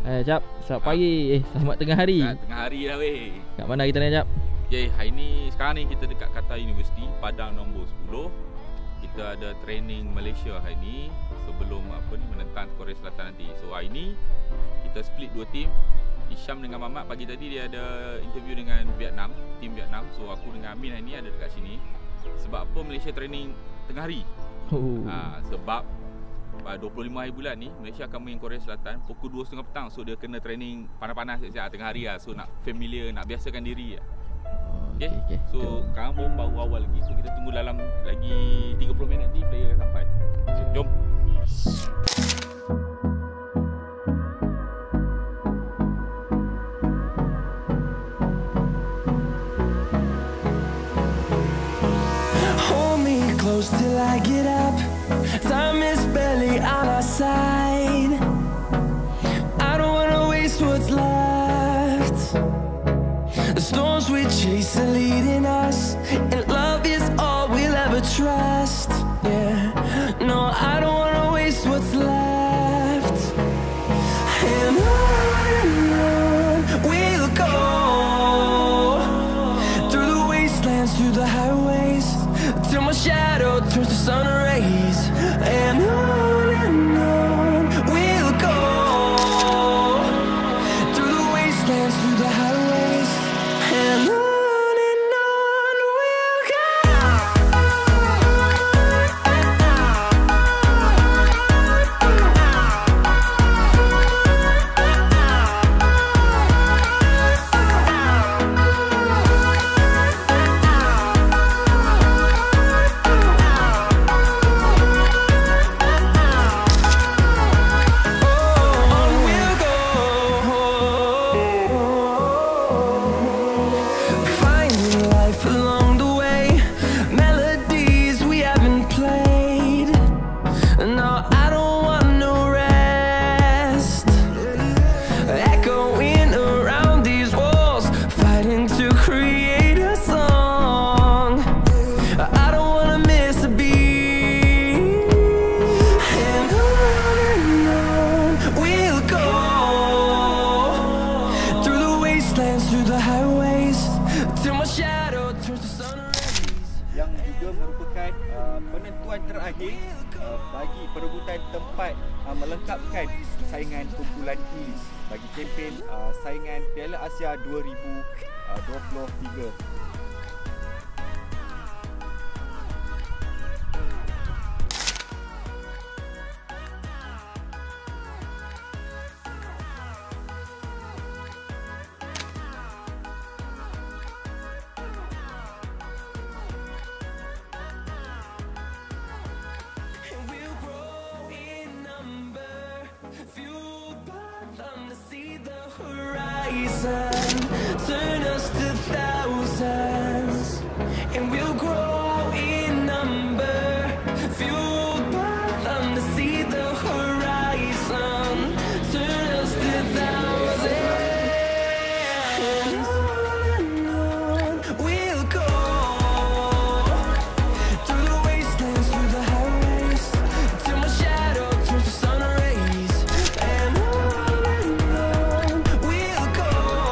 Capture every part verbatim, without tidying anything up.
Eh, Jap, selamat pagi. Eh, selamat tengah hari. Kat tengah hari dah weh. Kat mana kita ni, Jap? Okay, hari ni sekarang ni kita dekat Qatar University, Padang nombor sepuluh. Kita ada training Malaysia hari ni sebelum apa ni menentang Korea Selatan nanti. So hari ni kita split dua tim. Hisham dengan Mamat pagi tadi dia ada interview dengan Vietnam, tim Vietnam. So aku dengan Amin hari ni ada dekat sini. Sebab apa Malaysia training tengah hari? Oh. Ha, sebab pada dua puluh lima hari bulan ni Malaysia akan main Korea Selatan pukul dua tiga puluh petang. So dia kena training panas-panas siap-siap tengah hari lah. So nak familiar, nak biasakan diri lah. Okay, okay, okay. So sekarang pun baru awal lagi. So kita tunggu dalam lagi tiga puluh minit ni player akan sampai. So, jom. Hold me close till I get up. Time is barely on our side. I don't wanna waste what's left. The storms we chase are leading us, and love is all we'll ever trust. Yeah, no, I don't wanna waste what's left. And on and on we'll go, through the wastelands, through the highways, till my shadow turns to sun rays. And on and on we'll go, through the wastelands, through the highways, and on. Yang juga merupakan uh, penentuan terakhir uh, bagi perebutan tempat uh, melengkapkan saingan kumpulan E bagi kempen uh, saingan Piala Asia dua ribu dua puluh tiga. Turn us to thousands, and we'll grow in number, fueled by them to see the horizon. Turn us to thousands, and on and on we'll go, through the wastelands, through the highways, till my shadow turns to sun rays. And on and on we'll go,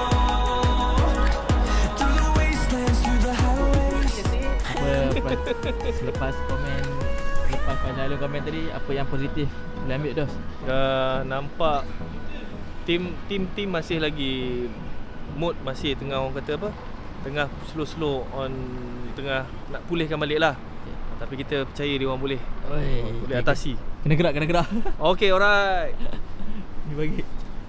through the wastelands, through the highways. Selepas komen, selepas final komen tadi, apa yang positif boleh ambil, Dos? Uh, nampak tim tim tim masih lagi mood masih tengah orang kata apa? Tengah slow-slow on tengah nak pulihkan balik lah. Okay. Tapi kita percaya dia orang boleh. Oi, boleh atasi. Kena gerak, kena gerak. Okay, alright. Ni bagi.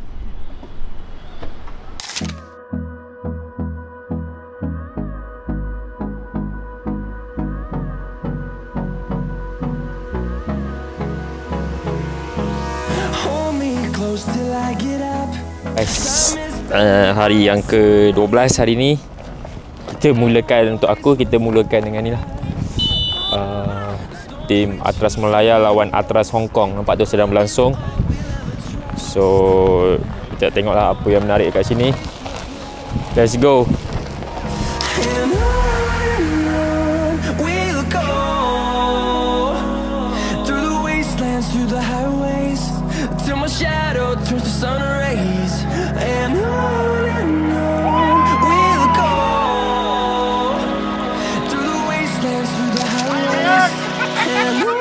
Guys, uh, hari yang ke dua belas hari ni kita mulakan, untuk aku kita mulakan dengan ni lah, uh, tim Atras Malaya lawan Atras Hong Kong. Nampak tu sedang berlangsung. So kita tengoklah apa yang menarik kat sini. Let's go. Through the highways till my shadow turns to sun rays. rays, and on and on we'll go, through the wastelands, through the highways, and on.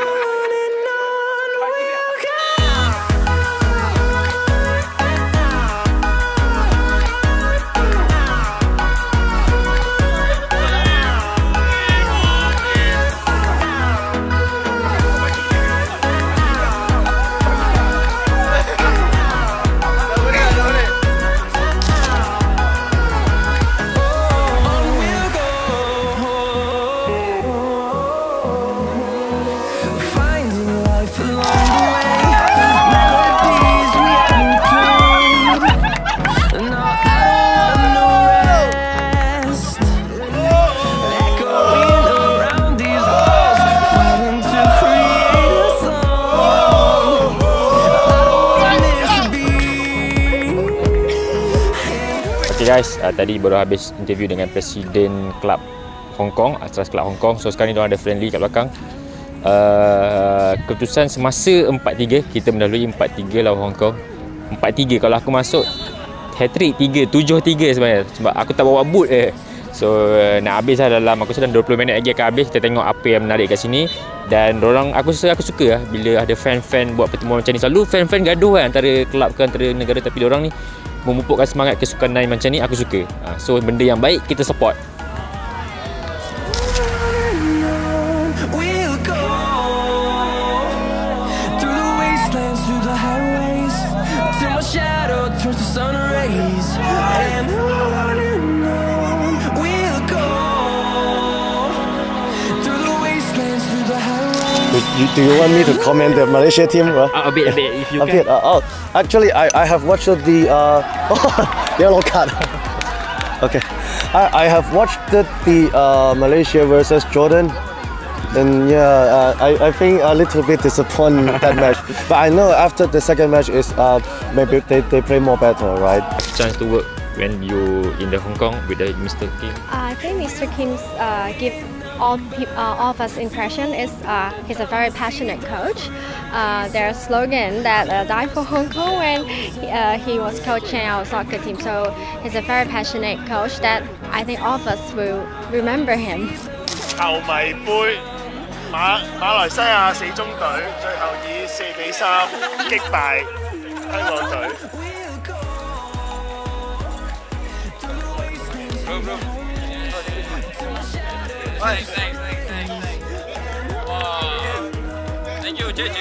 Okay guys, uh, tadi baru habis interview dengan Presiden Kelab Hong Kong, Atras Kelab Hong Kong. So sekarang ni diorang ada friendly kat belakang. Uh, keputusan semasa empat tiga, kita mendahului empat tiga lawan Hong Kong. empat tiga, kalau aku masuk hat-trick tiga, tujuh tiga sebenarnya. Sebab aku tak bawa boot je. So uh, nak habis lah dalam, aku rasa dalam dua puluh minit lagi akan habis. Kita tengok apa yang menarik kat sini. Dan orang aku rasa aku suka lah bila ada fan-fan buat pertemuan macam ni. Selalu fan-fan gaduh kan antara kelab ke antara negara, tapi diorang ni memupukkan semangat kesukanan macam ni, aku suka. Ha, so benda yang baik kita support. Do, do you want me to comment the Malaysia team? Uh, Uh, a bit, a bit, if you a can. bit. Uh, oh, actually, I, I have watched the uh, yellow card. Okay, I, I have watched the, the uh, Malaysia versus Jordan, and yeah, uh, I I think a little bit disappointed that match. But I know after the second match is uh, maybe they, they play more better, right? Chance to work when you in the Hong Kong with the Mister Kim. I think Mister Kim's uh, give all peop- uh, all of us impression is uh, he's a very passionate coach. Uh, their slogan that uh, "Die for Hong Kong" when uh, he was coaching our soccer team. So he's a very passionate coach that I think all of us will remember him. 球迷杯馬馬來西亞四中隊最後以四比三擊敗香港隊。Thanks, thanks, thanks. Wow. Thank you, J J.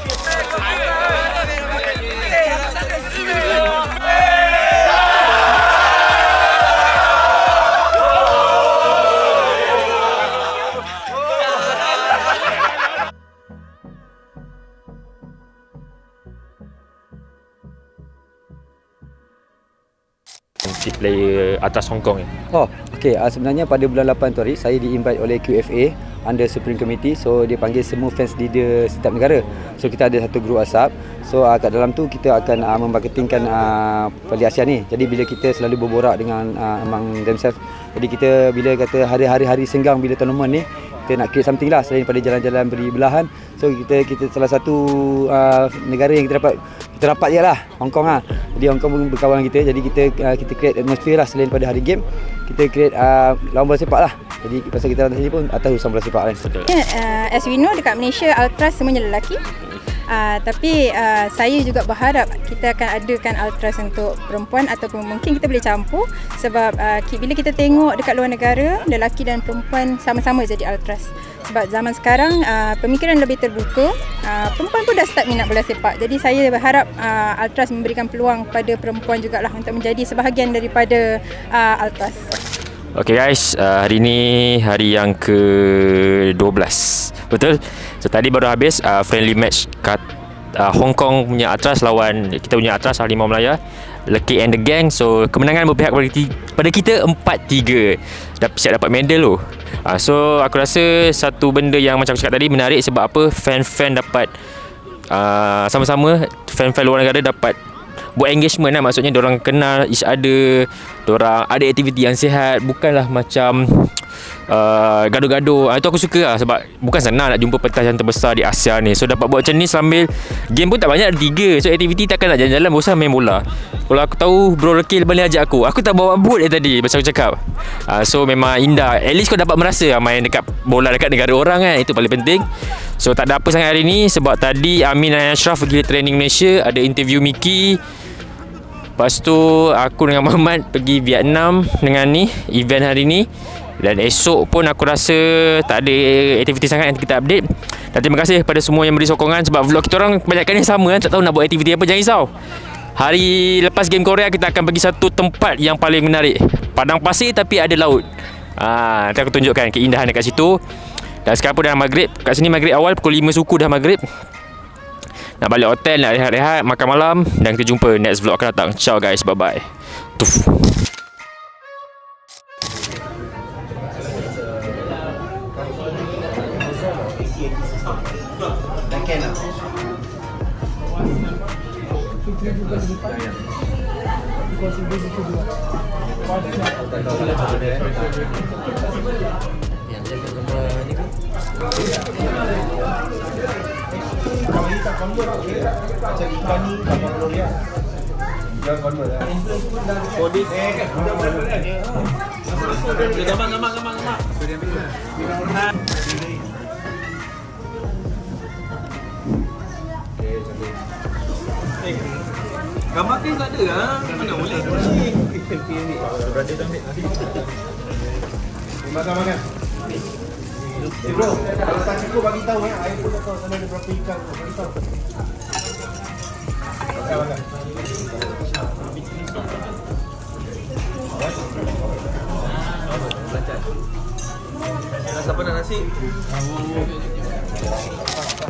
Player Atras Hong Kong ni. Oh, okey. Uh, sebenarnya pada bulan lapan tu hari saya di-invite oleh Q F A under Supreme Committee. So dia panggil semua fans leader setiap negara. So kita ada satu grup WhatsApp. So uh, kat dalam tu kita akan uh, memmarketingkan uh, Piala Asia ni. Jadi bila kita selalu berborak dengan uh, among themselves. Jadi kita bila kata hari-hari senggang bila tournament ni, kita nak create something lah selain pada jalan-jalan beri belahan. So kita kita salah satu uh, negara yang kita dapat kita dapat je lah Hong Kong lah. Jadi Hong Kong pun berkawan kita. Jadi kita uh, kita create atmosphere lah selain pada hari game. Kita create uh, lawan bola sepak lah. Jadi pasal kita datang sini pun atas urusan bola sepak kan. Uh, as we know dekat Malaysia Ultras semuanya lelaki. Uh, tapi uh, saya juga berharap kita akan adakan Ultras untuk perempuan ataupun mungkin kita boleh campur sebab uh, bila kita tengok dekat luar negara lelaki dan perempuan sama-sama jadi Ultras. Sebab zaman sekarang uh, pemikiran lebih terbuka, uh, perempuan pun dah start minat bola sepak. Jadi saya berharap uh, Ultras memberikan peluang pada perempuan jugalah untuk menjadi sebahagian daripada uh, Ultras. Okay guys, uh, hari ni hari yang ke dua belas. Betul? So tadi baru habis uh, friendly match kat uh, Hong Kong punya Atras lawan kita punya Atras Harimau Melaya, Lekik and the Gang. So kemenangan berpihak pada kita empat tiga. Dapat siap dapat medal tu. Uh, so aku rasa satu benda yang macam aku cakap tadi menarik sebab apa, fan-fan dapat uh, sama-sama fan-fan luar negara dapat buat engagement lah. Maksudnya diorang kenal each other, diorang ada aktiviti yang sihat, bukanlah macam uh, gaduh-gaduh. uh, Itu aku suka lah, sebab bukan senang nak jumpa pentas yang terbesar di Asia ni. So dapat buat macam ni sambil game pun tak banyak, ada tiga. So aktiviti takkan nak jalan-jalan, bosan main bola. Kalau aku tahu Bro Rekil boleh ajak aku, aku tak bawa boot eh tadi macam aku cakap. uh, So memang indah. At least kau dapat merasa lah main dekat bola dekat negara orang kan. Itu paling penting. So tak ada apa sangat hari ni, sebab tadi Amin dan Ashraf pergi training Malaysia, ada interview Miki. Lepas tu aku dengan Muhammad pergi Vietnam dengan ni event hari ni. Dan esok pun aku rasa tak ada aktiviti sangat yang kita update. Dan terima kasih kepada semua yang beri sokongan, sebab vlog kita orang kebanyakan yang sama kan, tak tahu nak buat aktiviti apa. Jangan risau, hari lepas game Korea kita akan pergi satu tempat yang paling menarik, padang pasir tapi ada laut. Ah, nanti aku tunjukkan keindahan dekat situ. Dan sekarang pun dah maghrib. Kat sini maghrib awal, pukul lima suku dah maghrib. Nak balik hotel, nak rehat-rehat, makan malam. Dan kita jumpa next vlog akan datang. Ciao guys, bye bye. Tuf. Kalau ni tak convert, macam ikan ni tak convert ya. Jangan convert lah. Kodis eh kan sudah berapa kan? Gambar gambar gambar gambar. Sudah ambil lah. Okey, cantik. Eh, gambar ni tak ada lah. Mana boleh? Selfie ni. Berada tu ambil. Makan makan. Eh bro, kalau tak cukup bagi tahu eh. Saya pun tak tahu sana ada berapa ikan tu. Bagi tahu. Makan makan. Siapa nak nasi?